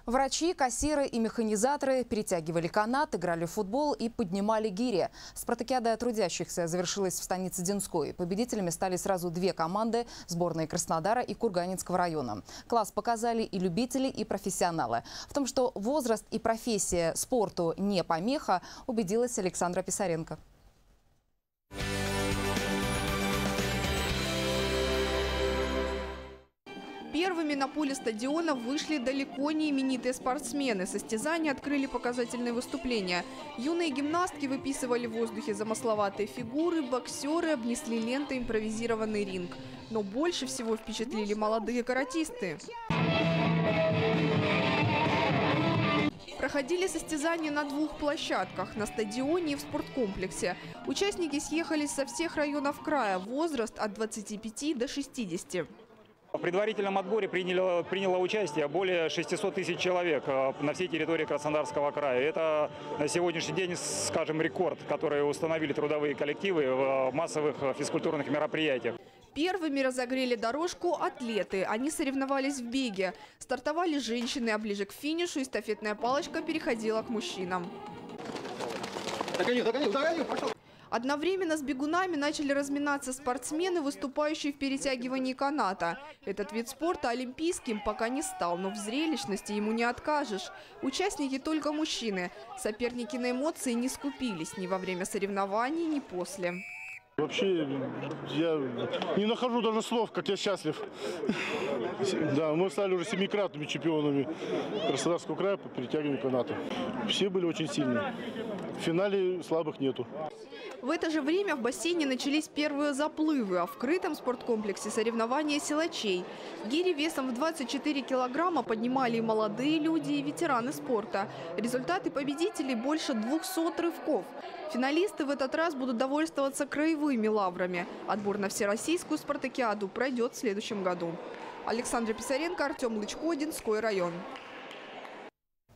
Врачи, кассиры и механизаторы перетягивали канат, играли в футбол и поднимали гири. Спартакиада трудящихся завершилась в станице Динской. Победителями стали сразу две команды – сборные Краснодара и Курганинского района. Класс показали и любители, и профессионалы. В том, что возраст и профессия спорту не помеха, убедилась Александра Писаренко. Первыми на поле стадиона вышли далеко не именитые спортсмены. Состязания открыли показательные выступления. Юные гимнастки выписывали в воздухе замысловатые фигуры, боксеры обнесли лентой импровизированный ринг. Но больше всего впечатлили молодые каратисты. Проходили состязания на двух площадках – на стадионе и в спорткомплексе. Участники съехались со всех районов края, возраст от 25 до 60. В предварительном отборе приняло участие более 600 тысяч человек на всей территории Краснодарского края. Это на сегодняшний день, скажем, рекорд, который установили трудовые коллективы в массовых физкультурных мероприятиях. Первыми разогрели дорожку атлеты. Они соревновались в беге. Стартовали женщины, а ближе к финишу эстафетная палочка переходила к мужчинам. Догоню, пошел. Одновременно с бегунами начали разминаться спортсмены, выступающие в перетягивании каната. Этот вид спорта олимпийским пока не стал, но в зрелищности ему не откажешь. Участники только мужчины. Соперники на эмоции не скупились ни во время соревнований, ни после. Вообще, я не нахожу даже слов, как я счастлив. Да, мы стали уже 7-кратными чемпионами Краснодарского края по перетягиванию каната. Все были очень сильные. В финале слабых нету. В это же время в бассейне начались первые заплывы, а в крытом спорткомплексе соревнования силачей. Гири весом в 24 килограмма поднимали и молодые люди, и ветераны спорта. Результаты победителей – больше 200 рывков. Финалисты в этот раз будут довольствоваться краевыми лаврами. Отбор на всероссийскую спартакиаду пройдет в следующем году. Александра Писаренко, Артем Лычко, Динской район.